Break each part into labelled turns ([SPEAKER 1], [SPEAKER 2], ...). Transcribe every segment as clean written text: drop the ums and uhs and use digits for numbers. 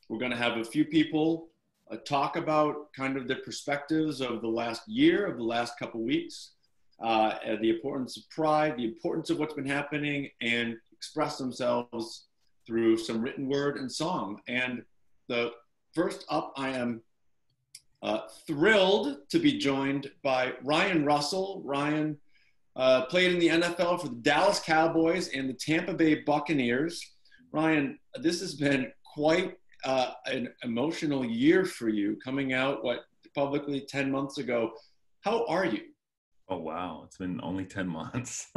[SPEAKER 1] We're going to have a few people talk about kind of the perspectives of the last year, of the last couple weeks, the importance of pride, the importance of what's been happening, and express themselves through some written word and song. And the first up, I am thrilled to be joined by Ryan Russell. Ryan played in the NFL for the Dallas Cowboys and the Tampa Bay Buccaneers. Ryan, this has been quite an emotional year for you, coming out, publicly 10 months ago. How are you?
[SPEAKER 2] Oh, wow. It's been only 10 months.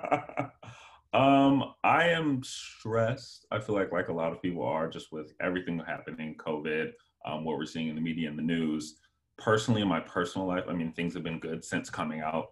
[SPEAKER 2] I am stressed. I feel like a lot of people are, just with everything happening, COVID, what we're seeing in the media and the news. Personally, in my personal life, I mean, things have been good since coming out.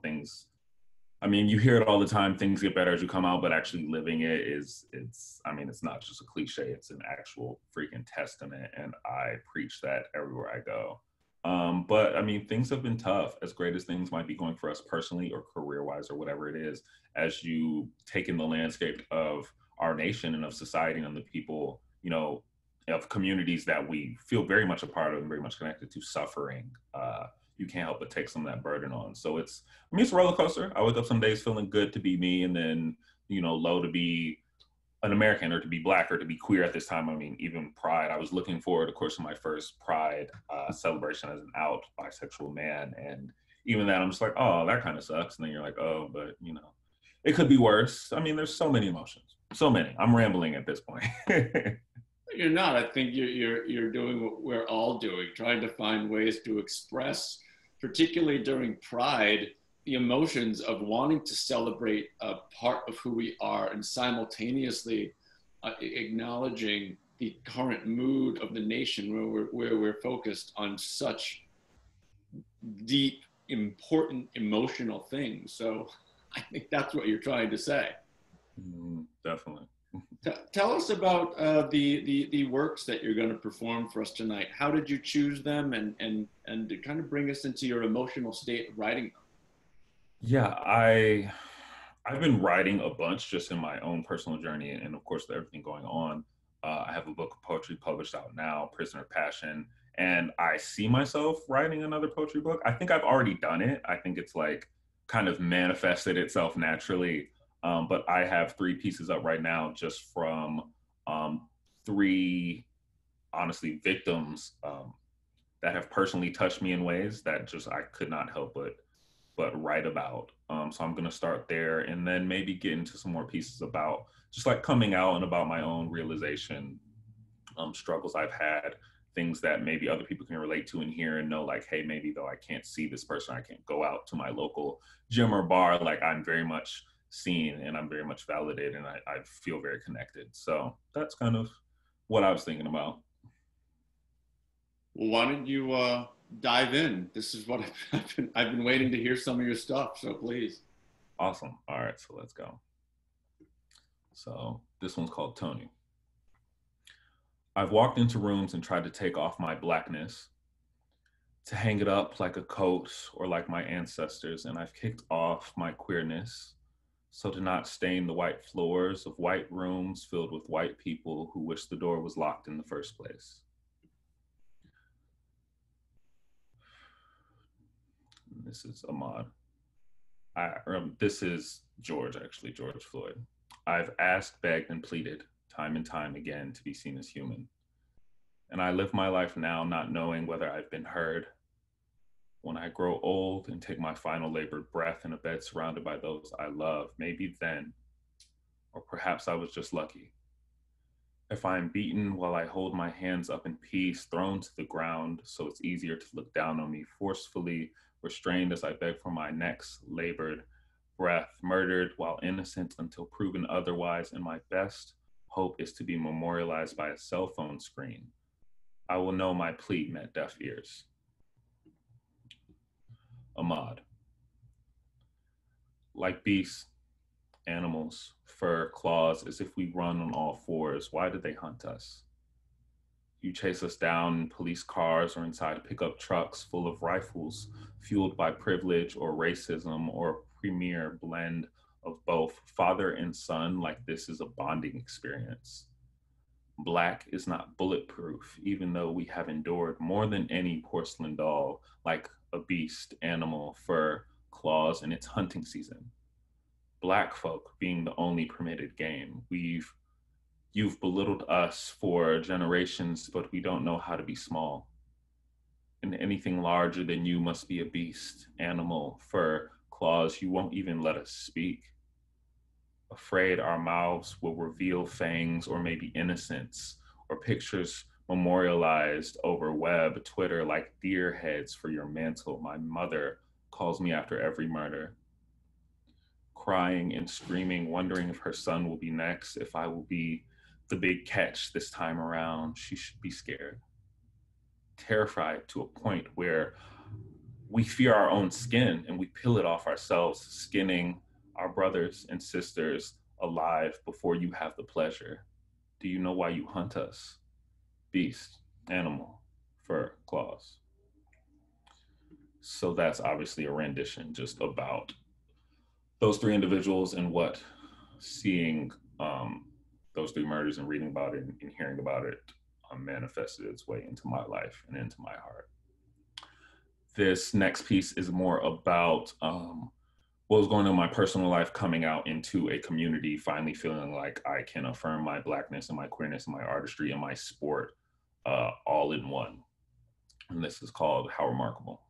[SPEAKER 2] You hear it all the time, things get better as you come out, but actually living it it's not just a cliche, it's an actual freaking testament. And I preach that everywhere I go. But I mean, things have been tough, as great as things might be going for us personally or career-wise or whatever it is. As you take in the landscape of our nation and of society and the people, of communities that we feel very much a part of and very much connected to suffering, you can't help but take some of that burden on. So it's a roller coaster. I wake up some days feeling good to be me, and then, low to be an American or to be Black or to be queer at this time. I mean, even Pride, I was looking forward, of course, to my first Pride celebration as an out bisexual man. And even that, I'm just like, oh, that kind of sucks. And then you're like, oh, but it could be worse. I mean, there's so many emotions, so many. I'm rambling at this point.
[SPEAKER 1] You're not. I think you're doing what we're all doing, trying to find ways to express, particularly during Pride, the emotions of wanting to celebrate a part of who we are and simultaneously acknowledging the current mood of the nation, where we're focused on such deep, important, emotional things. So I think that's what you're trying to say.
[SPEAKER 2] Definitely.
[SPEAKER 1] Tell us about the works that you're going to perform for us tonight. How did you choose them, and to kind of bring us into your emotional state of writing them?
[SPEAKER 2] Yeah, I've been writing a bunch just in my own personal journey, and of course, with everything going on. I have a book of poetry published out now, Prisoner of Passion, and I see myself writing another poetry book. I think I've already done it. I think it's like kind of manifested itself naturally. But I have 3 pieces up right now, just from 3, honestly, victims that have personally touched me in ways that just I could not help but write about. So I'm gonna start there, and then maybe get into some more pieces about just like coming out and about my own realization, struggles I've had, things that maybe other people can relate to and hear and know, like, hey, maybe though I can't see this person, I can't go out to my local gym or bar, like I'm very much seen and I'm very much validated, and I feel very connected. So that's kind of what I was thinking about.
[SPEAKER 1] Well, why don't you dive in? This is what I've been waiting to hear some of your stuff. So please.
[SPEAKER 2] Awesome. All right, so let's go. So this one's called Tony. I've walked into rooms and tried to take off my Blackness, to hang it up like a coat or like my ancestors, and I've kicked off my queerness, so to not stain the white floors of white rooms filled with white people who wish the door was locked in the first place. This is Ahmad. This is George, actually, George Floyd. I've asked, begged, and pleaded time and time again to be seen as human. And I live my life now not knowing whether I've been heard. When I grow old and take my final labored breath in a bed surrounded by those I love, maybe then, or perhaps I was just lucky. If I am beaten while I hold my hands up in peace, thrown to the ground so it's easier to look down on me, forcefully restrained as I beg for my next labored breath, murdered while innocent until proven otherwise, and my best hope is to be memorialized by a cell phone screen, I will know my plea met deaf ears. Ahmad. Like beasts, animals, fur, claws, as if we run on all fours, why did they hunt us? You chase us down in police cars or inside pickup trucks full of rifles, fueled by privilege or racism or a premier blend of both, father and son, like this is a bonding experience. Black is not bulletproof, even though we have endured more than any porcelain doll, like a beast, animal, fur, claws in its hunting season. Black folk being the only permitted game. You've belittled us for generations, but we don't know how to be small. And anything larger than you must be a beast, animal, fur, claws. You won't even let us speak. Afraid our mouths will reveal fangs or maybe innocence or pictures memorialized over web, Twitter, like deer heads for your mantle. My mother calls me after every murder, crying and screaming, wondering if her son will be next, if I will be the big catch this time around. She should be scared, terrified to a point where we fear our own skin and we peel it off ourselves, skinning our brothers and sisters alive before you have the pleasure. Do you know why you hunt us? Beast, animal, fur, claws. So that's obviously a rendition just about those three individuals and what seeing those three murders and reading about it and hearing about it manifested its way into my life and into my heart. This next piece is more about what was going on in my personal life, coming out into a community, finally feeling like I can affirm my Blackness and my queerness and my artistry and my sport all in one. And this is called How Remarkable.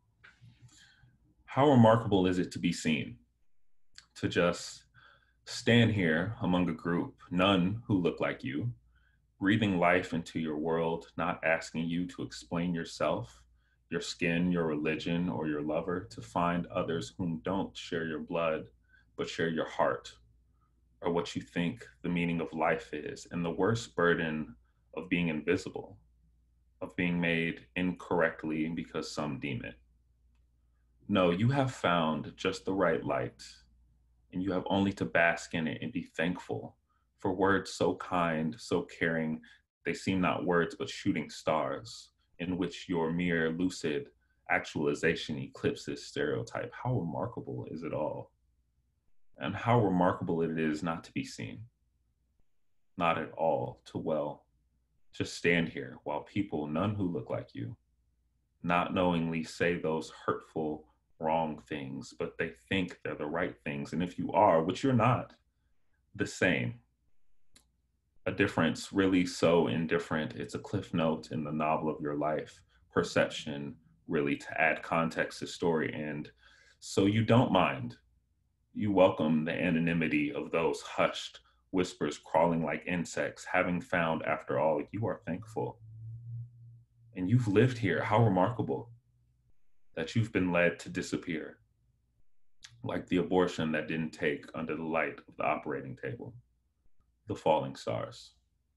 [SPEAKER 2] How remarkable is it to be seen, to just stand here among a group, none who look like you, breathing life into your world, not asking you to explain yourself, your skin, your religion, or your lover, to find others whom don't share your blood, but share your heart, or what you think the meaning of life is, and the worst burden of being invisible, of being made incorrectly because some deem it. No, you have found just the right light, and you have only to bask in it and be thankful for words so kind, so caring, they seem not words but shooting stars, in which your mere lucid actualization eclipses stereotype. How remarkable is it all? And how remarkable it is not to be seen, not at all, to well, just stand here while people, none who look like you, not knowingly say those hurtful, wrong things, but they think they're the right things. And if you are, which you're not, the same. A difference really so indifferent. It's a cliff note in the novel of your life, perception, really to add context to story. And so you don't mind. You welcome the anonymity of those hushed whispers crawling like insects, having found, after all, you are thankful. And you've lived here. How remarkable that you've been led to disappear, like the abortion that didn't take under the light of the operating table, the falling stars.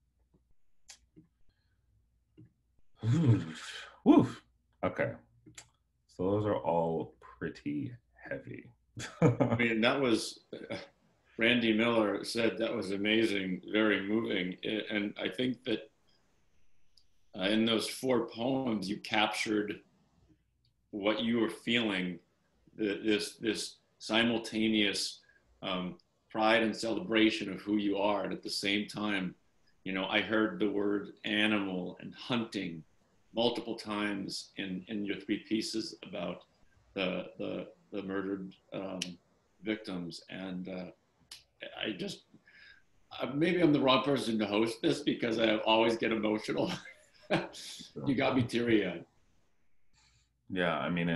[SPEAKER 2] Woo. Okay. So those are all pretty heavy.
[SPEAKER 1] I mean, that was, Randy Miller said that was amazing, very moving. And I think that in those four poems, you captured what you were feeling, this simultaneous pride and celebration of who you are. And at the same time, you know, I heard the word animal and hunting multiple times in your three pieces about the murdered victims. And I just, maybe I'm the wrong person to host this because I always get emotional. You got me teary-eyed.
[SPEAKER 2] Yeah, I mean,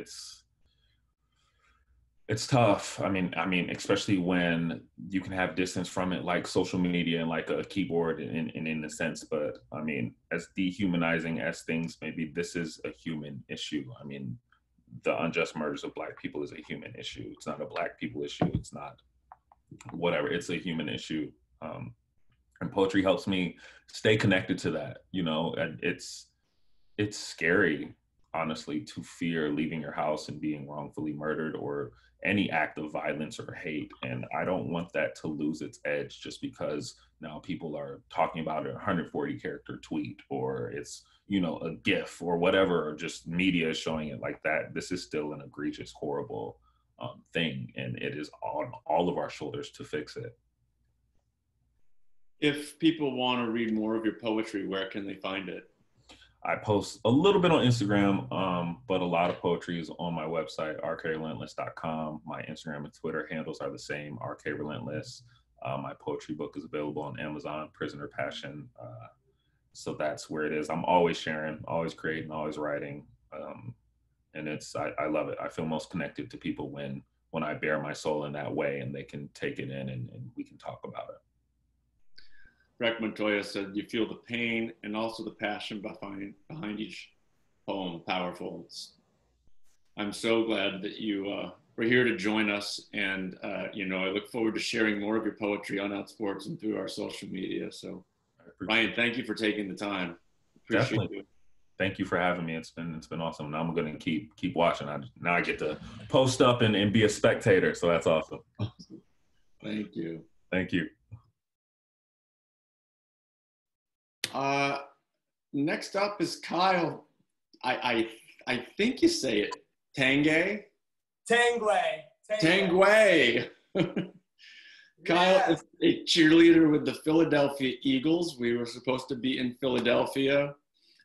[SPEAKER 2] it's tough. I mean, especially when you can have distance from it, like social media and like a keyboard in a sense. But I mean, as dehumanizing as things maybe, this is a human issue. I mean, the unjust murders of Black people is a human issue. It's not a Black people issue. It's not whatever. It's a human issue. And poetry helps me stay connected to that, you know. And it's scary, honestly, to fear leaving your house and being wrongfully murdered or any act of violence or hate. And I don't want that to lose its edge just because now people are talking about a 140 character tweet, or it's, you know, a GIF or whatever, or just media is showing it like that. This is still an egregious, horrible thing. And it is on all of our shoulders to fix it.
[SPEAKER 1] If people want to read more of your poetry, where can they find it?
[SPEAKER 2] I post a little bit on Instagram, but a lot of poetry is on my website, rkrelentless.com. My Instagram and Twitter handles are the same, rkrelentless. My poetry book is available on Amazon, Prisoner Passion. So that's where it is. I'm always sharing, always creating, always writing. And I love it. I feel most connected to people when I bear my soul in that way and they can take it in and we can talk about it.
[SPEAKER 1] Breck Montoya said, you feel the pain and also the passion behind each poem. Powerful. I'm so glad that you were here to join us. And, I look forward to sharing more of your poetry on Outsports and through our social media. So, Ryan, thank you for taking the time. Appreciate
[SPEAKER 2] Definitely.
[SPEAKER 1] you.
[SPEAKER 2] Thank you for having me. It's been awesome. Now I'm going to keep watching. Now I get to post up and be a spectator. So that's awesome.
[SPEAKER 1] Thank you.
[SPEAKER 2] Thank you.
[SPEAKER 1] Next up is Kyle. I think you say it. Tanguay. Kyle is a cheerleader with the Eagles. We were supposed to be in Philadelphia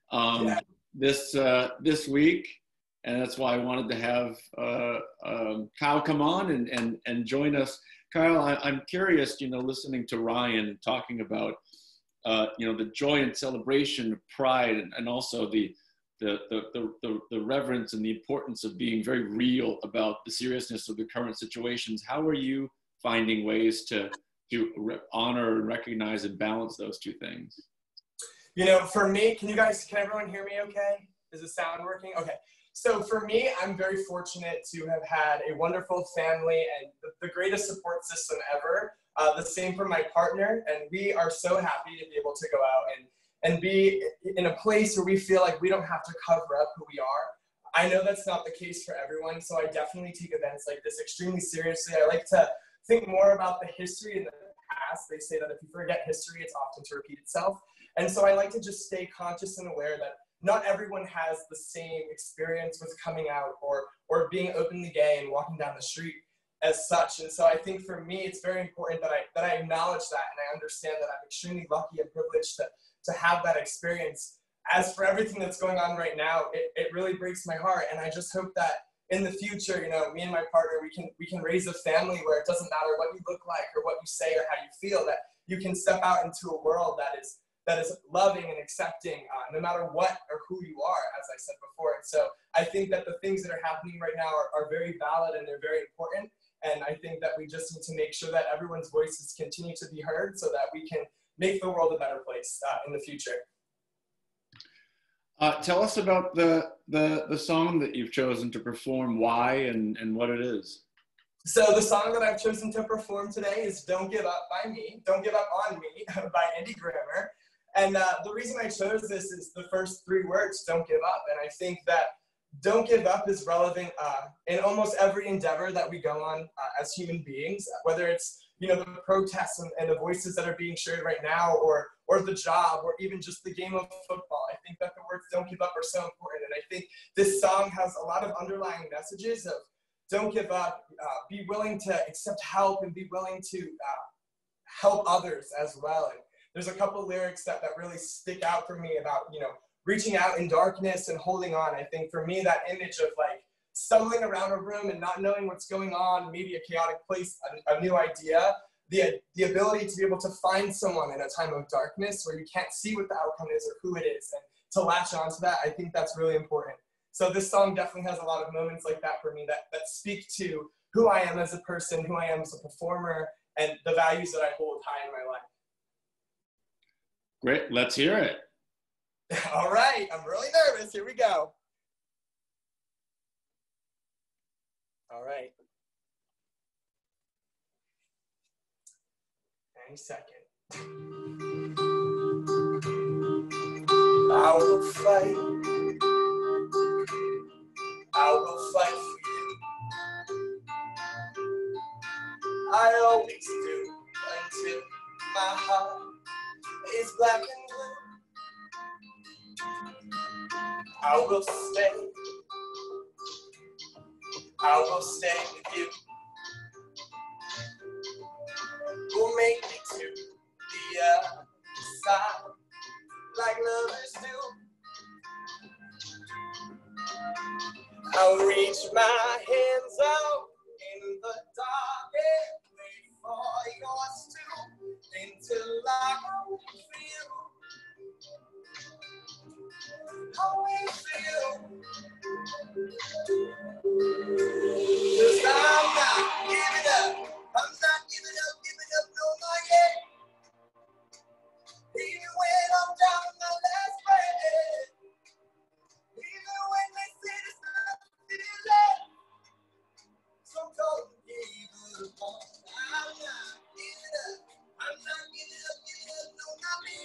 [SPEAKER 1] this week, and that's why I wanted to have Kyle come on and join us. Kyle, I'm curious, listening to Ryan talking about the joy and celebration of pride, and also the reverence and the importance of being very real about the seriousness of the current situations. How are you finding ways to honor and recognize and balance those two things?
[SPEAKER 3] For me, can everyone hear me okay? Is the sound working? Okay. So for me, I'm very fortunate to have had a wonderful family and the greatest support system ever. The same for my partner, and we are so happy to be able to go out and be in a place where we feel like we don't have to cover up who we are. I know that's not the case for everyone, so I definitely take events like this extremely seriously. I like to think more about the history in the past. They say that if you forget history, it's often to repeat itself. And so I like to just stay conscious and aware that not everyone has the same experience with coming out or being openly gay and walking down the street as such. And so I think for me, it's very important that I acknowledge that, and I understand that I'm extremely lucky and privileged to have that experience. As for everything that's going on right now, it really breaks my heart. And I just hope that in the future, me and my partner, we can raise a family where it doesn't matter what you look like or what you say or how you feel, that you can step out into a world that is loving and accepting, no matter what or who you are, as I said before. And so I think that the things that are happening right now are very valid and they're very important. And I think that we just need to make sure that everyone's voices continue to be heard so that we can make the world a better place in the future.
[SPEAKER 1] Tell us about the song that you've chosen to perform, why and what it is.
[SPEAKER 3] So the song that I've chosen to perform today is Don't Give Up by Me, Don't Give Up on Me by Andy Grammer. And the reason I chose this is the first three words, don't give up. And I think that don't give up is relevant in almost every endeavor that we go on as human beings, whether it's the protests and the voices that are being shared right now, or the job, or even just the game of football. I think that the words don't give up are so important. And I think this song has a lot of underlying messages of don't give up, be willing to accept help, and be willing to help others as well. And there's a couple lyrics that really stick out for me about, reaching out in darkness and holding on. I think for me, that image of like stumbling around a room and not knowing what's going on, maybe a chaotic place, a new idea, the ability to be able to find someone in a time of darkness where you can't see what the outcome is or who it is, and to latch onto that, I think that's really important. So this song definitely has a lot of moments like that for me that speak to who I am as a person, who I am as a performer, and the values that I hold high in my life.
[SPEAKER 1] Great, let's hear it.
[SPEAKER 3] All right, I'm really nervous. Here we go. All right. Any second. I will fight. I will fight for you. I always do until my heart is black and blue. I will stay. I will stay with you. We'll make it to the other side, like lovers do. I'll reach my hands out in the dark and wait for yours to, until I feel how we feel. 'Cause I'm not giving up. I'm not giving up, no, not yet. Even when I'm down on my last breath, even when they say it's not feeling, so don't give up. I'm not giving up. I'm not giving up, no, not me.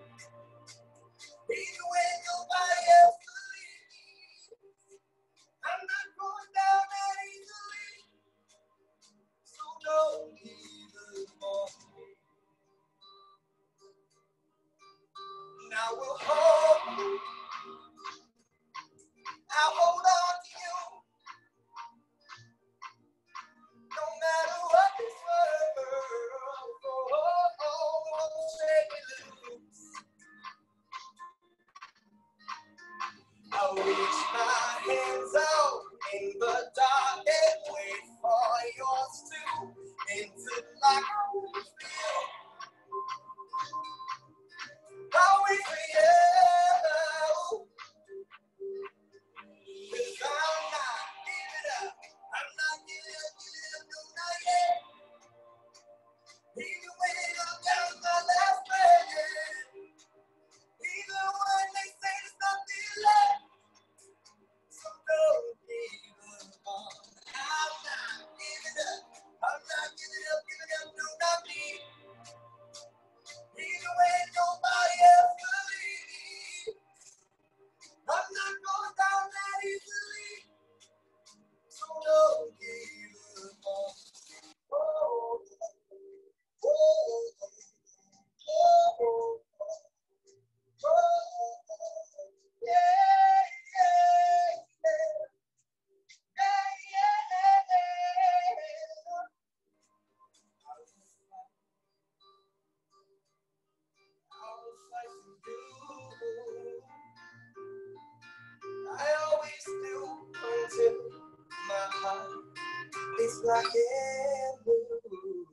[SPEAKER 3] Even when nobody else believes, I'm not going down that easily. So don't give up on me. Now we'll I'll hold on to you. No matter what this world won't shake me loose. I'll reach my hands out in the dark and wait for yours to, until I can feel how we feel. 'Cause I'm not giving up. I'm not giving up, no, not yet. Even when I'm down to my last breath, even when they say it's not the end, so don't give up on me. I'm not giving up. I'm not giving up, no, not me. Even when nobody else believes, I'm not going down that easily. So don't give up on me. Oh, oh, oh, oh, yeah, yeah, yeah, I'll fight for you. I always do until my heart is black and blue.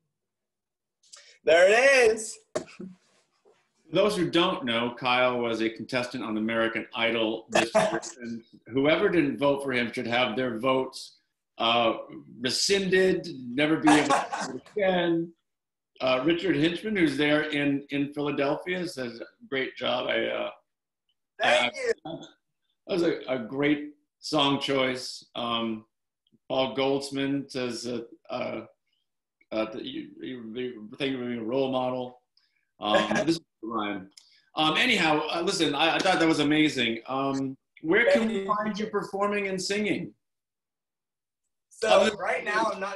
[SPEAKER 3] There it is.
[SPEAKER 1] For those who don't know, Kyle was a contestant on American Idol this year, and whoever didn't vote for him should have their votes rescinded, never be able to vote again. Richard Hinchman, who's there in Philadelphia, says great job.
[SPEAKER 3] Thank you.
[SPEAKER 1] That was a great song choice. Paul Goldsman says that you think you're being a role model. This is Ryan. Anyhow, listen, I thought that was amazing. Where can we find you performing and singing?
[SPEAKER 3] So right now I'm not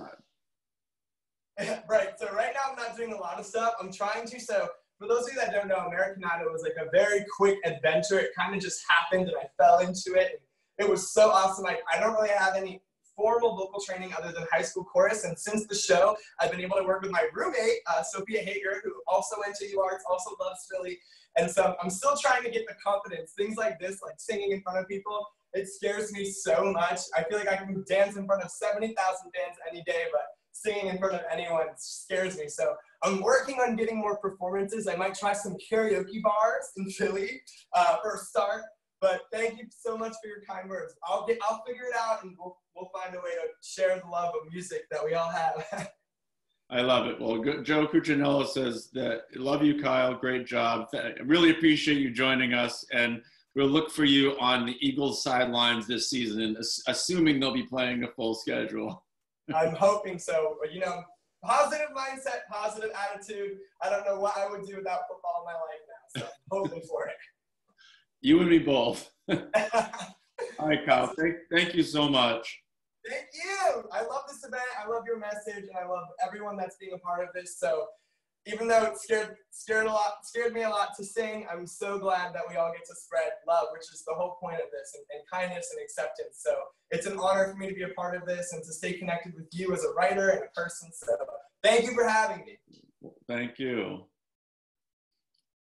[SPEAKER 3] right. So right now I'm not doing a lot of stuff. I'm trying to. So for those of you that don't know, American Idol was like a very quick adventure. It kind of just happened and I fell into it. It was so awesome. I don't really have any formal vocal training other than high school chorus. And since the show, I've been able to work with my roommate, Sophia Hager, who also went to UArts, also loves Philly. And so I'm still trying to get the confidence. Things like this, like singing in front of people, it scares me so much. I feel like I can dance in front of 70,000 fans any day, but singing in front of anyone scares me. So I'm working on getting more performances. I might try some karaoke bars in Philly for a start. But thank you so much for your kind words. I'll figure it out, and we'll find a way to share the love of music that we all have.
[SPEAKER 1] I love it. Well, Joe Cuccinello says that, love you, Kyle. Great job. I really appreciate you joining us, and we'll look for you on the Eagles sidelines this season, assuming they'll be playing a full schedule.
[SPEAKER 3] I'm hoping so. You know, positive mindset, positive attitude. I don't know what I would do without football in my life now, so I'm hoping for it.
[SPEAKER 1] You and me both. All right, Kyle. Thank you so much.
[SPEAKER 3] Thank you. I love this event. I love your message, and I love everyone that's being a part of this. So even though it scared me a lot to sing, I'm so glad that we all get to spread love, which is the whole point of this, and kindness and acceptance. So it's an honor for me to be a part of this and to stay connected with you as a writer and a person. So thank you for having me.
[SPEAKER 1] Thank you.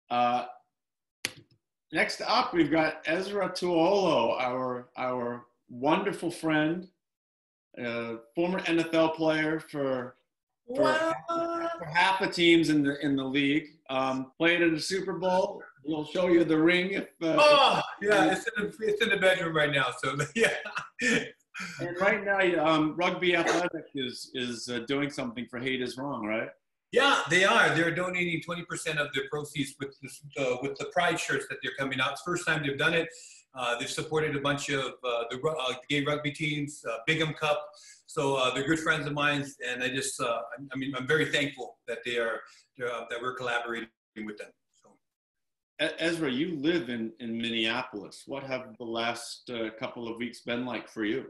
[SPEAKER 1] Next up, we've got Esera Tuaolo, our wonderful friend, former NFL player for half the teams in the league. Played in the Super Bowl. We'll show you the ring.
[SPEAKER 4] Yeah, it's in the bedroom right now. So yeah.
[SPEAKER 1] And right now, Rugby Athletics is doing something for Hate Is Wrong, right?
[SPEAKER 4] Yeah, they are. They're donating 20% of their proceeds with the Pride shirts that they're coming out. It's the first time they've done it. They've supported a bunch of the gay rugby teams, Bigham Cup. So they're good friends of mine, and I'm very thankful that that we're collaborating with them. So,
[SPEAKER 1] Esera, you live in Minneapolis. What have the last couple of weeks been like for you?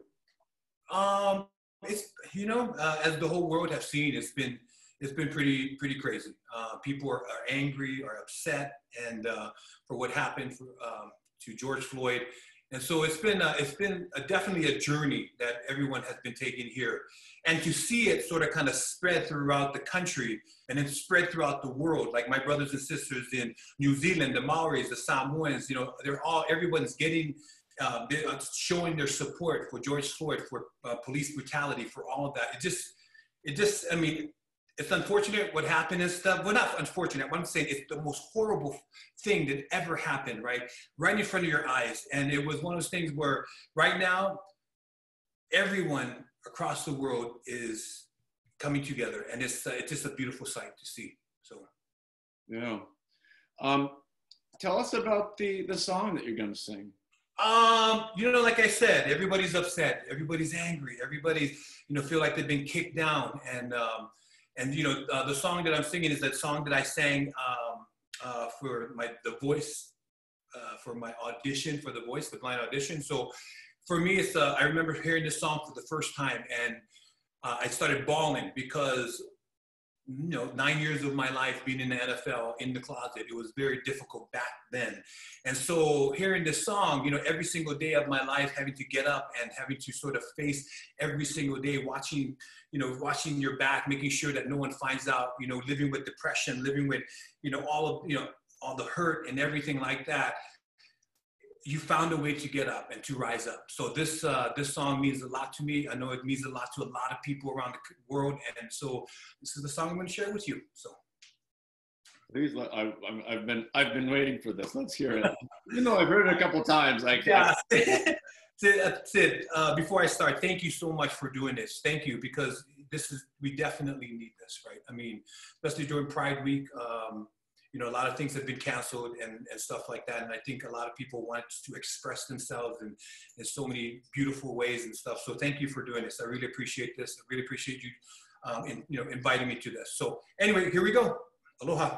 [SPEAKER 4] It's as the whole world has seen, it's been pretty crazy. People are angry, are upset, and for what happened to George Floyd, and so it's been definitely a journey that everyone has been taking here, and to see it sort of kind of spread throughout the country and then spread throughout the world. Like my brothers and sisters in New Zealand, the Maoris, the Samoans, everyone's getting. They're showing their support for George Floyd, for police brutality, for all of that. It's unfortunate what happened and stuff. Well, not unfortunate. What I'm saying is the most horrible thing that ever happened, right in front of your eyes. And it was one of those things where right now, everyone across the world is coming together, and it's just a beautiful sight to see. So,
[SPEAKER 1] yeah. Tell us about the song that you're going to sing.
[SPEAKER 4] Like I said, everybody's upset, everybody's angry, everybody's feel like they've been kicked down, and the song that I'm singing is that song that I sang for the Voice, for my audition for The Voice, the blind audition. So for me, it's I remember hearing this song for the first time, and I started bawling because 9 years of my life being in the NFL, in the closet, it was very difficult back then. And so hearing this song, every single day of my life, having to get up and having to sort of face every single day, watching your back, making sure that no one finds out, living with depression, living with, all the hurt and everything like that. You found a way to get up and to rise up. So this song means a lot to me. I know it means a lot to a lot of people around the world, and so this is the song I'm going to share with you. So,
[SPEAKER 1] please, I've been waiting for this. Let's hear it. I've heard it a couple times.
[SPEAKER 4] Sid, before I start, thank you so much for doing this. Thank you, because we definitely need this, right? I mean, especially during Pride Week. A lot of things have been canceled and stuff like that. And I think a lot of people want to express themselves in so many beautiful ways and stuff. So thank you for doing this. I really appreciate this. I really appreciate you, inviting me to this. So anyway, here we go. Aloha.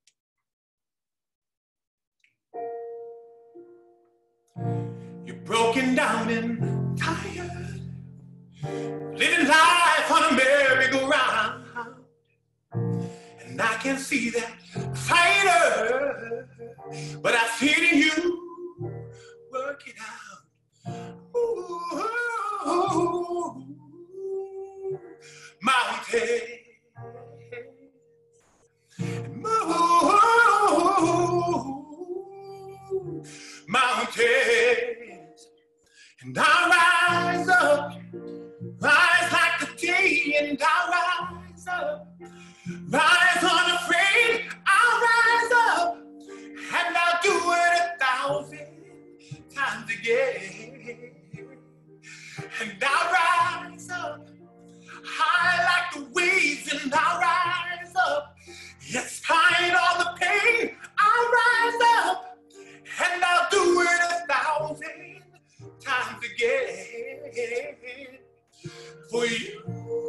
[SPEAKER 4] You're broken down and tired, living life on a merry-go-round. And I can see that fighter, but I feel in you, work it out. Ooh, mountains, mountains, and I rise up, rise like the day, and I rise up. Rise unafraid, I'll rise up, and I'll do it 1,000 times again. And I'll rise up, high like the waves, and I'll rise up. Yes, despite all the pain, I'll rise up, and I'll do it 1,000 times again. For you.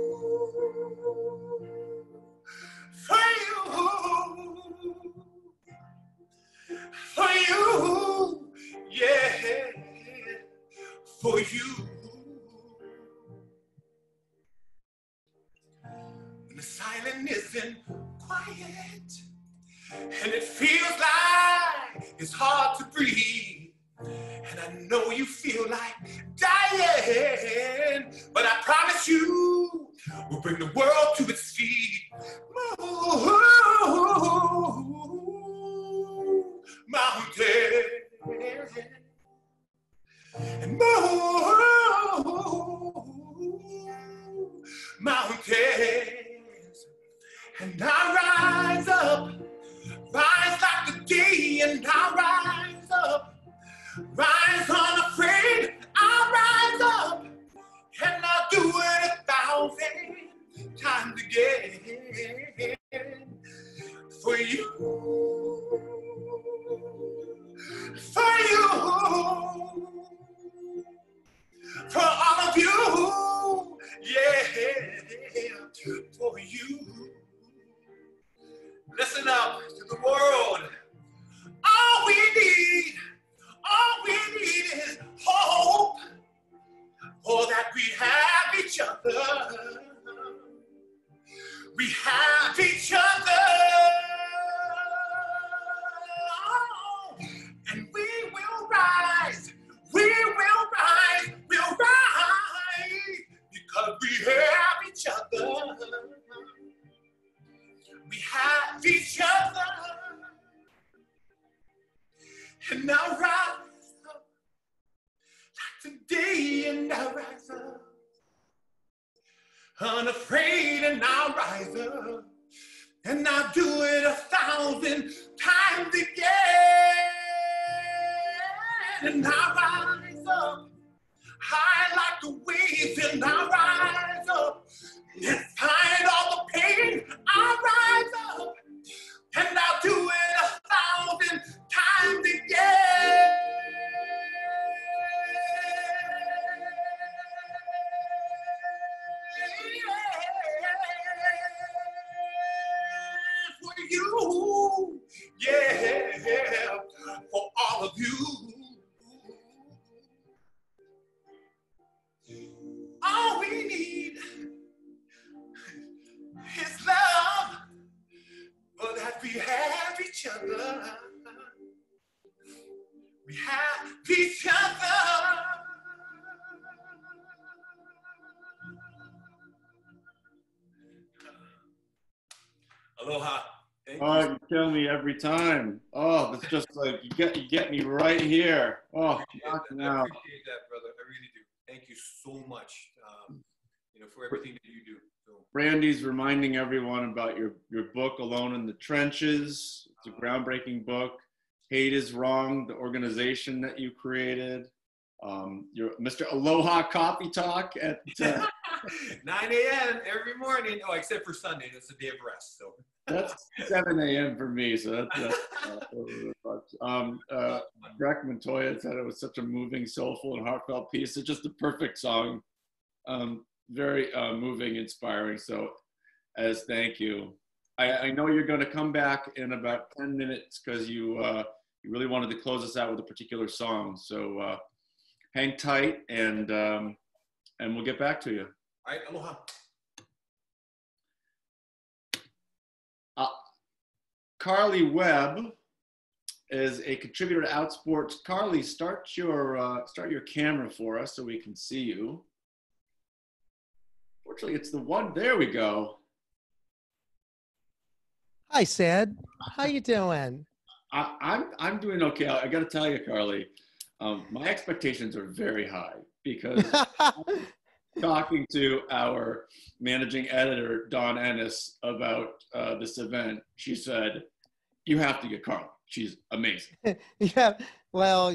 [SPEAKER 4] For you, yeah, for you. When the silence isn't quiet, and it feels like it's hard to breathe, and I know you feel like dying, but I promise you, we'll bring the world to its feet. mountains and move mountains, and I rise like the day, and I rise up, rise unafraid, I rise up, and I'll do it 1,000 times again for you, for all of you, yeah, for you. Listen up to the world. All we need is hope, for that we have each other. We have each other, and we will rise, because we have each other. We have each other, and I rise up like today, and I rise up unafraid, and I rise up, and I'll do it 1,000 times again, and I rise up high like the waves, and I rise up despite all the pain. I rise up, and I'll do it 1,000 times again. For you, yeah, for all of you. All we need is love, but that we have each other. We have each other. Aloha.
[SPEAKER 1] Oh, you kill me every time. Oh, it's just like you get me right here. Oh, knocking
[SPEAKER 4] I
[SPEAKER 1] out.
[SPEAKER 4] appreciate that, brother. I really do. Thank you so much, for everything that you do. So.
[SPEAKER 1] Brandy's reminding everyone about your book, Alone in the Trenches. It's a groundbreaking book. Hate is Wrong, the organization that you created. Your Mr. Aloha Coffee Talk at
[SPEAKER 4] 9 a.m. every morning. Oh, except for Sunday. That's a day of rest. So
[SPEAKER 1] that's 7 a.m. for me. So that's Breck Montoya said it was such a moving, soulful, and heartfelt piece. It's just the perfect song. Very moving, inspiring. So as thank you. I know you're going to come back in about 10 minutes because you really wanted to close us out with a particular song. So hang tight, and we'll get back to you.
[SPEAKER 4] All right, aloha.
[SPEAKER 1] Karleigh Webb is a contributor to Outsports. Karleigh, start your camera for us so we can see you. Fortunately, it's the one. There we go.
[SPEAKER 5] Hi, Sid. How you doing?
[SPEAKER 1] I'm doing okay. I got to tell you, Karleigh, my expectations are very high because talking to our managing editor, Dawn Ennis, about this event, she said, you have to get Karleigh. She's amazing.
[SPEAKER 5] Yeah. Well,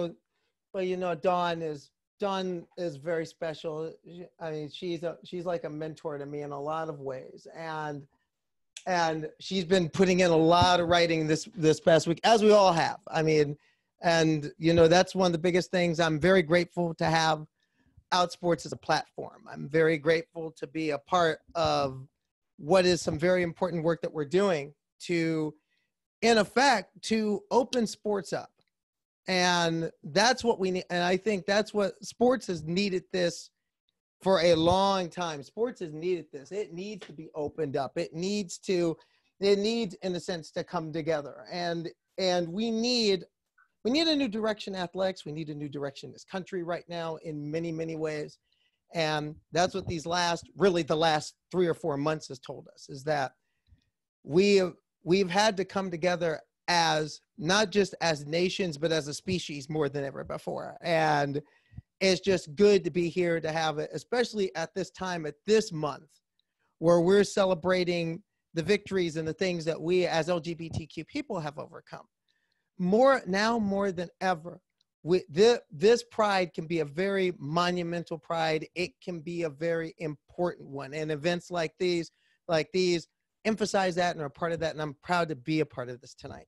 [SPEAKER 5] Dawn is very special. I mean, she's like a mentor to me in a lot of ways. And she's been putting in a lot of writing this past week, as we all have. I mean, and that's one of the biggest things. I'm very grateful to have Outsports as a platform. I'm very grateful to be a part of what is some very important work that we're doing to, in effect, to open sports up. And that's what we need. And I think that's what sports has needed this for a long time. Sports has needed this. It needs to be opened up. It needs, in a sense, to come together. And we need a new direction, athletics. We need a new direction in this country right now in many, many ways. And that's what the last 3 or 4 months has told us, is that we've had to come together as not just as nations, but as a species more than ever before. And it's just good to be here to have it, especially at this time, at this month, where we're celebrating the victories and the things that we as LGBTQ people have overcome. More than ever, this pride can be a very monumental pride. It can be a very important one. And events like these emphasize that and are part of that. And I'm proud to be a part of this tonight.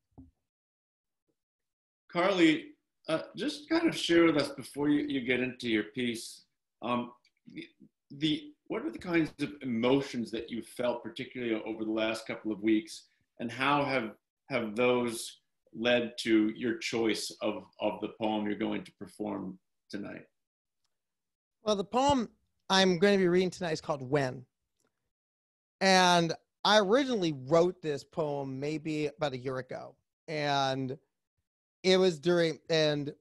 [SPEAKER 1] Karleigh, just kind of share with us before you get into your piece, what are the kinds of emotions that you felt, particularly over the last couple of weeks, and how have those led to your choice of the poem you're going to perform tonight?
[SPEAKER 5] Well, the poem I'm going to be reading tonight is called When. And I originally wrote this poem maybe about a year ago. And it was not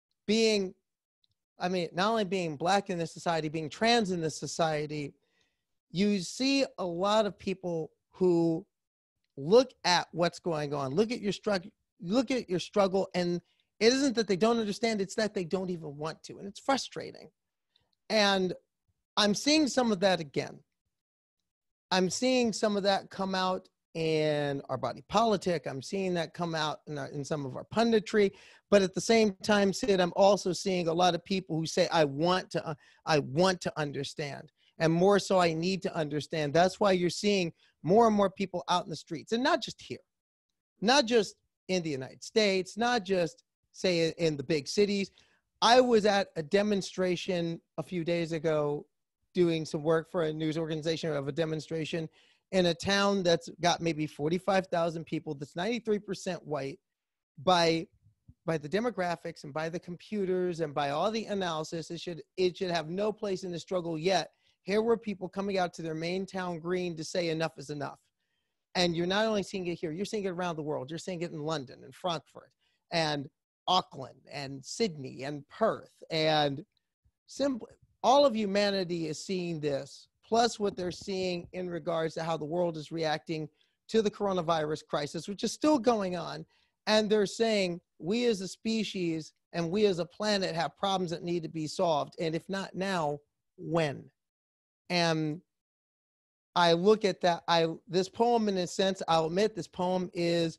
[SPEAKER 5] only being Black in this society, being trans in this society, you see a lot of people who look at what's going on, look at your struggle, and it isn't that they don't understand, it's that they don't even want to, and it's frustrating. And I'm seeing some of that again. I'm seeing some of that come out in our body politic. I'm seeing that come out in some of our punditry. But at the same time, Sid, I'm also seeing a lot of people who say, I want to understand. And more so, I need to understand. That's why you're seeing more and more people out in the streets. And not just here. Not just in the United States. Not just, say, in the big cities. I was at a demonstration a few days ago doing some work for a news organization of a demonstration in a town that's got maybe 45,000 people, that's 93% white. By the demographics and by the computers and by all the analysis, it should have no place in the struggle yet. Here were people coming out to their main town green to say enough is enough. And you're not only seeing it here, you're seeing it around the world. You're seeing it in London and Frankfurt and Auckland and Sydney and Perth. And simply, all of humanity is seeing this, plus what they're seeing in regards to how the world is reacting to the coronavirus crisis, which is still going on. And they're saying, we as a species and we as a planet have problems that need to be solved. And if not now, when? And I look at that, this poem, in a sense, I'll admit this poem is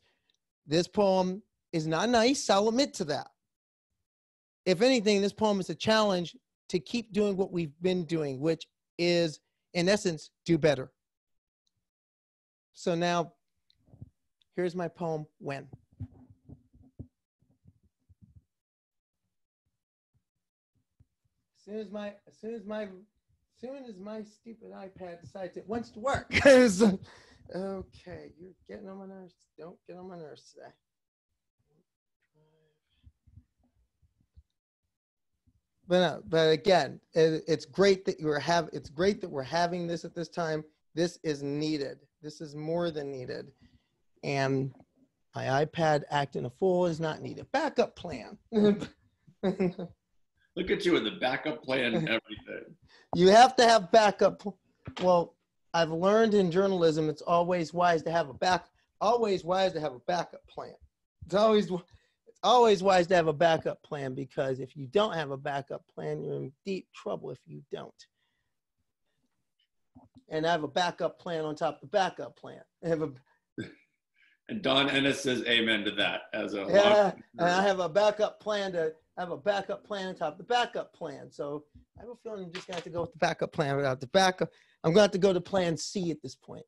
[SPEAKER 5] not nice. I'll admit to that. If anything, this poem is a challenge to keep doing what we've been doing, which is, in essence, do better. So now, here's my poem, When. As soon as my stupid iPad decides it wants to work. Okay, you're getting on my nerves. Don't get on my nerves today. But again, it's great that we're having this at this time. This is needed. This is more than needed. And my iPad acting a fool is not needed. Backup plan.
[SPEAKER 1] Look at you with the backup plan and everything.
[SPEAKER 5] You have to have backup. Well, I've learned in journalism, it's always wise to have a backup plan. It's always wise to have a backup plan, because if you don't have a backup plan, you're in deep trouble if you don't. And I have a backup plan on top of the backup plan.
[SPEAKER 1] And Don Ennis says amen to that as a
[SPEAKER 5] and I have a backup plan on top of the backup plan. So I have a feeling I'm just gonna have to go with the backup plan without the backup. I'm gonna have to go to plan C at this point.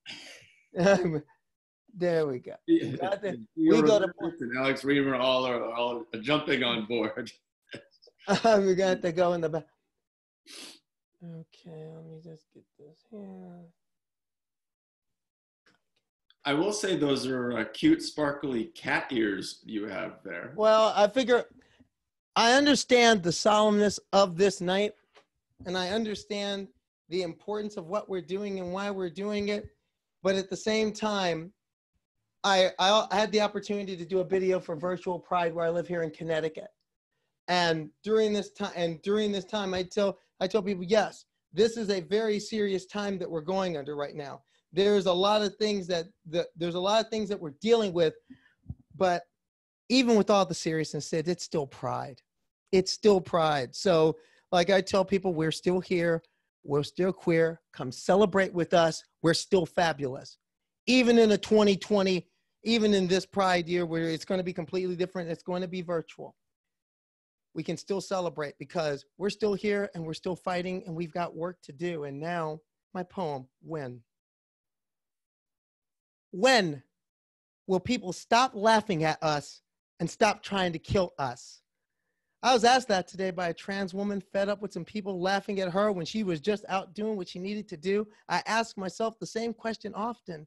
[SPEAKER 5] There we go. We go to
[SPEAKER 1] Alex Reamer all are jumping on board.
[SPEAKER 5] We're gonna have to go in the back. Okay, let me just get this here.
[SPEAKER 1] I will say those are cute, sparkly cat ears you have there.
[SPEAKER 5] Well, I understand the solemnness of this night, and I understand the importance of what we're doing and why we're doing it. But at the same time, I had the opportunity to do a video for Virtual Pride where I live here in Connecticut. And during this time, I tell people, yes, this is a very serious time that we're going under right now. There's a lot of things that we're dealing with, But even with all the seriousness, it's still pride. It's still pride. So like I tell people, we're still here. We're still queer. Come celebrate with us. We're still fabulous. Even in a 2020, even in this Pride year where it's going to be completely different, it's going to be virtual. We can still celebrate because we're still here and we're still fighting and we've got work to do. And now my poem, When? When will people stop laughing at us and stop trying to kill us? I was asked that today by a trans woman fed up with some people laughing at her when she was just out doing what she needed to do. I ask myself the same question often.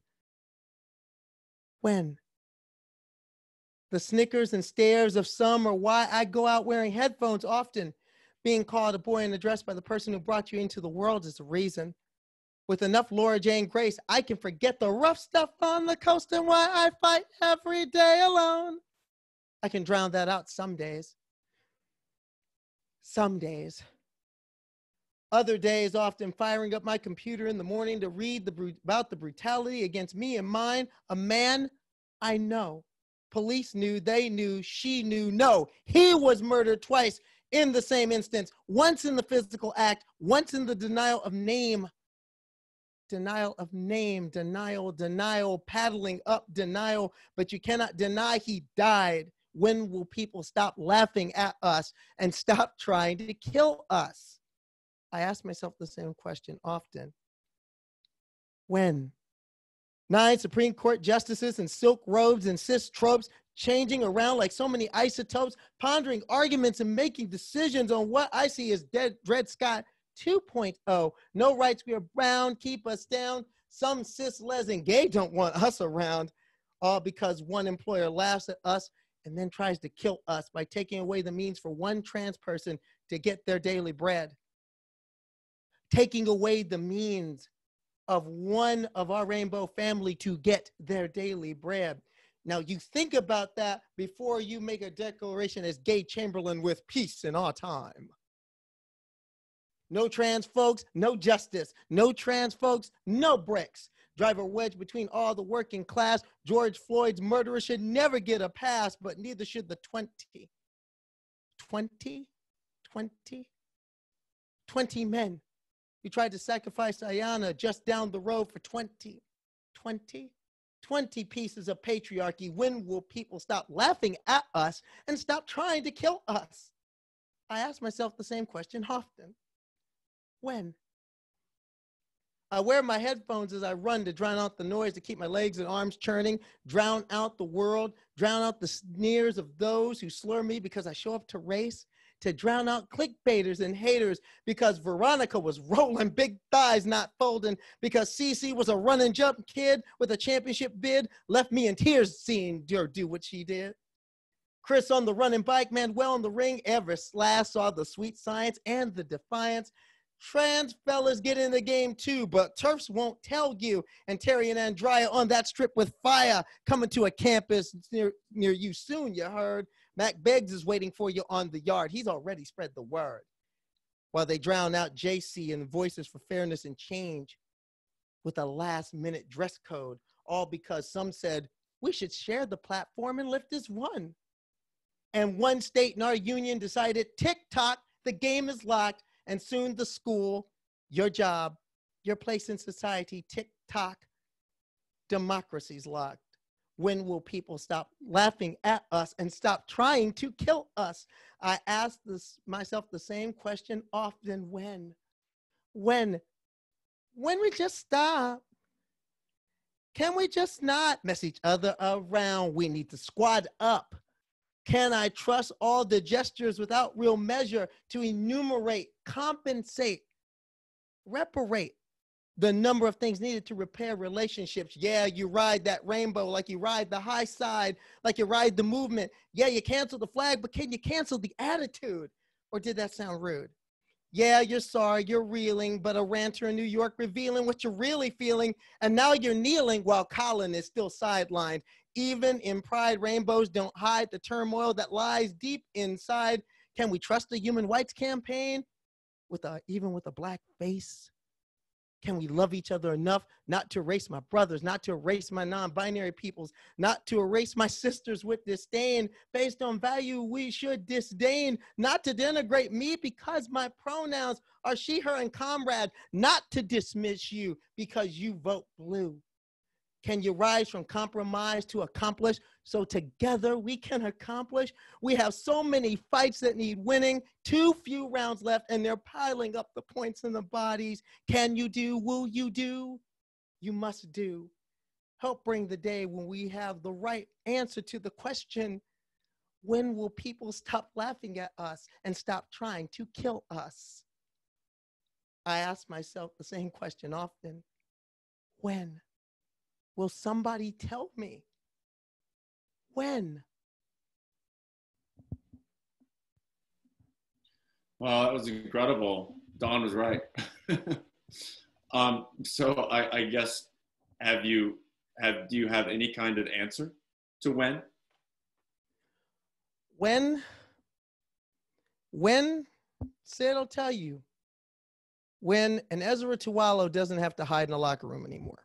[SPEAKER 5] When? The snickers and stares of some are why I go out wearing headphones often. Being called a boy and addressed by the person who brought you into the world is the reason. With enough Laura Jane Grace, I can forget the rough stuff on the coast and why I fight every day alone. I can drown that out some days. Some days. Other days, often firing up my computer in the morning to read about the brutality against me and mine, a man I know. Police knew, they knew, she knew. No, he was murdered twice in the same instance, once in the physical act, once in the denial of name. Denial of name, denial, paddling up denial, but you cannot deny he died. When will people stop laughing at us and stop trying to kill us? I ask myself the same question often. When? 9 Supreme Court justices in silk robes and cis tropes, changing around like so many isotopes, pondering arguments and making decisions on what I see as Dred Scott 2.0. No rights, we are brown, keep us down. Some cis, les, and gay don't want us around, all because one employer laughs at us and then tries to kill us by taking away the means for one trans person to get their daily bread. Taking away the means of one of our rainbow family to get their daily bread. Now you think about that before you make a declaration as Gay Chamberlain with peace in our time. No trans folks, no justice. No trans folks, no bricks. Drive a wedge between all the working class. George Floyd's murderer should never get a pass, but neither should the 20 men who tried to sacrifice Ayanna just down the road for 20 pieces of patriarchy. When will people stop laughing at us and stop trying to kill us? I ask myself the same question often. When? I wear my headphones as I run to drown out the noise, to keep my legs and arms churning, drown out the world, drown out the sneers of those who slur me because I show up to race, to drown out clickbaiters and haters because Veronica was rolling big thighs, not folding, because Cece was a run and jump kid with a championship bid, left me in tears seeing her do what she did. Chris on the running bike, Manuel in the ring, Everest Slash saw the sweet science and the defiance. Trans fellas get in the game too, but turfs won't tell you. And Terry and Andrea on that strip with fire, coming to a campus near you soon, you heard. Mac Beggs is waiting for you on the yard. He's already spread the word. While they drown out JC and Voices for Fairness and Change with a last-minute dress code, all because some said, we should share the platform and lift as one. And one state in our union decided, tick-tock, the game is locked, and soon the school, your job, your place in society, tick-tock, democracy's locked. When will people stop laughing at us and stop trying to kill us? I ask myself the same question often. When? When we just stop? Can we just not mess each other around? We need to squad up. Can I trust all the gestures without real measure to enumerate, compensate, reparate the number of things needed to repair relationships? Yeah, you ride that rainbow like you ride the high side, like you ride the movement. Yeah, you cancel the flag, but can you cancel the attitude? Or did that sound rude? Yeah, you're sorry, you're reeling, but a ranter in New York revealing what you're really feeling, and now you're kneeling while Colin is still sidelined. Even in pride, rainbows don't hide the turmoil that lies deep inside. Can we trust the Human Rights Campaign even with a black face? Can we love each other enough not to erase my brothers, not to erase my non-binary peoples, not to erase my sisters with disdain? Based on value, we should disdain, not to denigrate me because my pronouns are she, her, and comrade, not to dismiss you because you vote blue. Can you rise from compromise to accomplish so together we can accomplish? We have so many fights that need winning, too few rounds left, and they're piling up the points in the bodies. Can you do? Will you do? You must do. Help bring the day when we have the right answer to the question, when will people stop laughing at us and stop trying to kill us? I ask myself the same question often. When? Will somebody tell me? When?
[SPEAKER 1] Well, that was incredible. Dawn was right. So I guess, do you have any kind of answer to when?
[SPEAKER 5] When, Sid will tell you, when an Esera Tuaolo doesn't have to hide in a locker room anymore.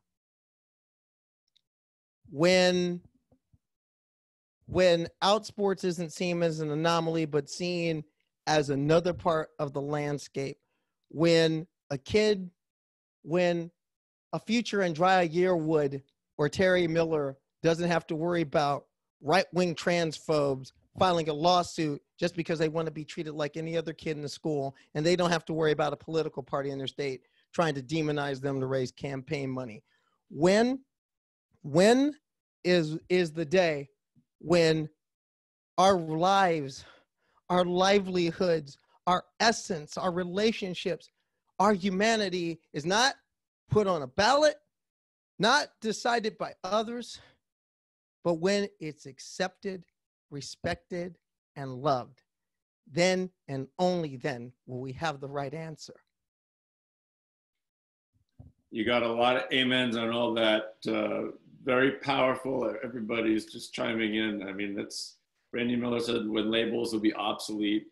[SPEAKER 5] When Outsports isn't seen as an anomaly, but seen as another part of the landscape. When a future Andrea Yearwood or Terry Miller doesn't have to worry about right-wing transphobes filing a lawsuit just because they want to be treated like any other kid in the school, and they don't have to worry about a political party in their state trying to demonize them to raise campaign money. When is the day when our lives, our livelihoods, our essence, our relationships, our humanity is not put on a ballot, not decided by others, but when it's accepted, respected, and loved? Then and only then will we have the right answer.
[SPEAKER 1] You got a lot of amens on all that. Very powerful. Everybody's just chiming in. I mean, Randy Miller said when labels will be obsolete.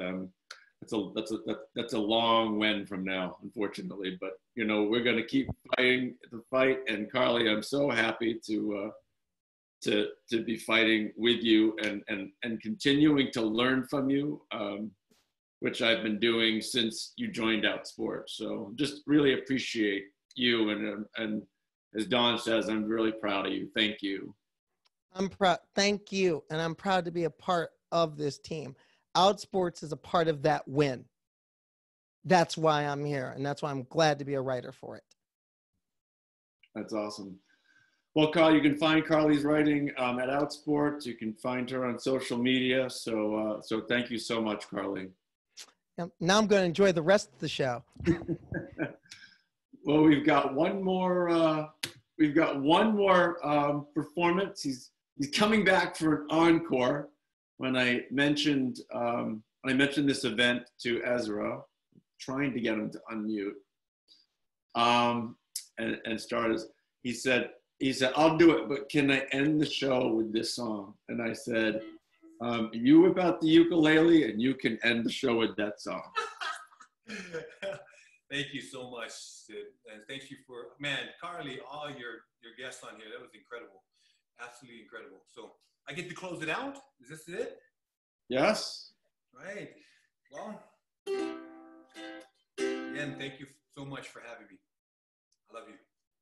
[SPEAKER 1] That's a long when from now, unfortunately. But we're going to keep fighting the fight. And Karleigh, I'm so happy to be fighting with you and continuing to learn from you, which I've been doing since you joined Outsports. So just really appreciate you, and as Dawn says, I'm really proud of you. Thank you.
[SPEAKER 5] I'm proud. Thank you. And I'm proud to be a part of this team. Outsports is a part of that win. That's why I'm here. And that's why I'm glad to be a writer for it.
[SPEAKER 1] That's awesome. Well, Kyle, you can find Karleigh's writing at Outsports. You can find her on social media. So thank you so much, Karleigh.
[SPEAKER 5] Now I'm going to enjoy the rest of the show.
[SPEAKER 1] Well, we've got one more performance. He's coming back for an encore. When I mentioned this event to Esera, trying to get him to unmute and start us, he said, I'll do it, but can I end the show with this song? And I said, you whip out the ukulele and you can end the show with that song.
[SPEAKER 4] Thank you so much, Sid. And thank you for, Karleigh, all your guests on here. That was incredible. Absolutely incredible. So I get to close it out? Is this it?
[SPEAKER 1] Yes.
[SPEAKER 4] Right. Well, again, thank you so much for having me. I love you.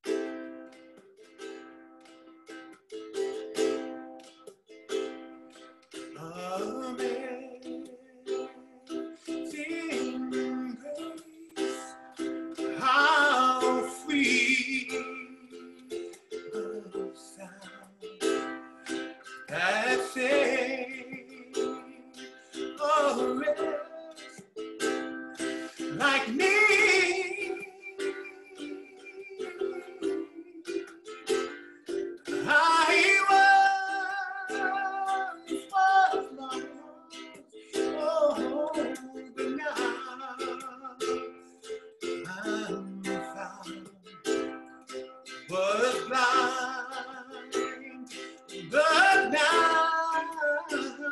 [SPEAKER 4] How sweet the sound that saved a wretch like me. Was blind, but now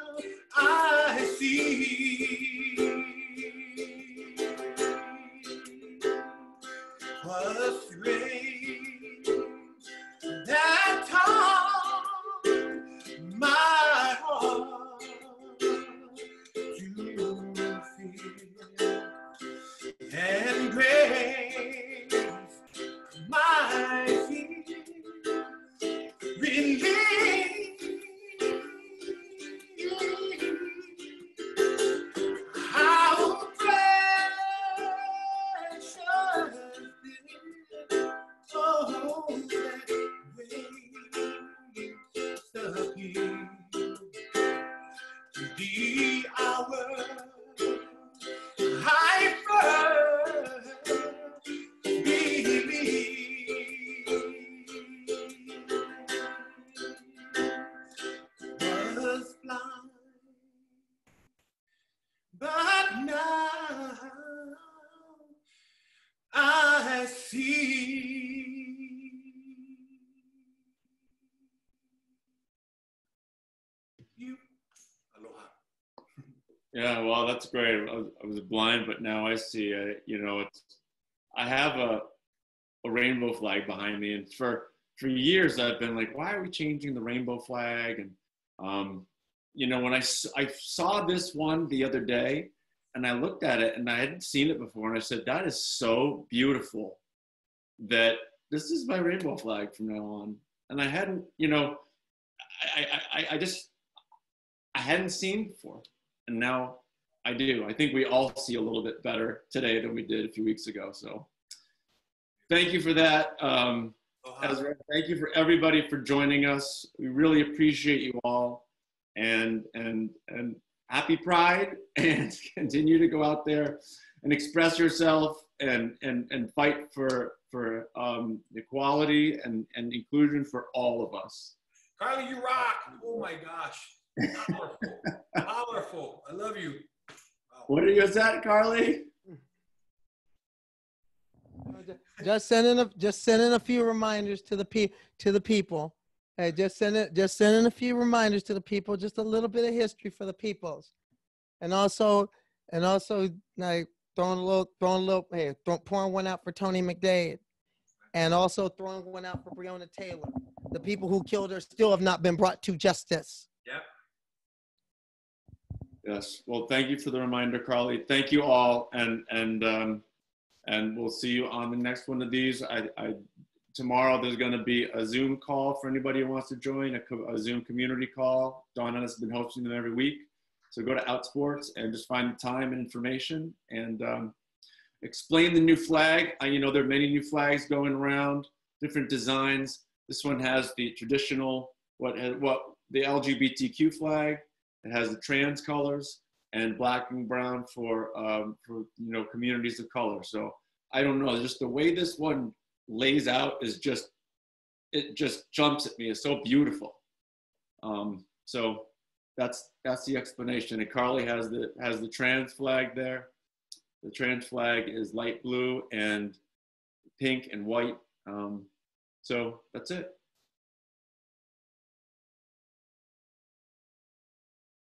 [SPEAKER 4] you. Aloha.
[SPEAKER 1] Yeah, well, that's great. I was blind, but now I see. You know, I have a rainbow flag behind me, and for years I've been like, why are we changing the rainbow flag? And you know, when I saw this one the other day, and I looked at it, and I hadn't seen it before, and I said, that is so beautiful that this is my rainbow flag from now on. And I hadn't, you know, I just I hadn't seen before, and now I do. I think we all see a little bit better today than we did a few weeks ago. So thank you for that. Ezra, thank you for everybody for joining us. We really appreciate you all, and happy Pride, and continue to go out there and express yourself and fight for equality and inclusion for all of us.
[SPEAKER 4] Karleigh, you rock. Oh my gosh. Powerful. Powerful. I love you. Wow.
[SPEAKER 1] What are you at, Karleigh?
[SPEAKER 5] Just send in a few reminders to the people. Hey, just send in a few reminders to the people, just a little bit of history for the peoples. And also like pouring one out for Tony McDade, and also throwing one out for Breonna Taylor. The people who killed her still have not been brought to justice.
[SPEAKER 4] Yep.
[SPEAKER 1] Yes. Well, thank you for the reminder, Karleigh. Thank you all, and we'll see you on the next one of these. Tomorrow there's going to be a Zoom call for anybody who wants to join, a Zoom community call. Donna has been hosting them every week. So go to Outsports and just find the time and information, and explain the new flag. You know, there are many new flags going around, different designs. This one has the traditional, the LGBTQ flag. It has the trans colors, and black and brown for you know, communities of color. So I don't know, just the way this one lays out is it just jumps at me. It's so beautiful. So that's the explanation. And Karleigh has the trans flag there. The trans flag is light blue and pink and white. So that's it.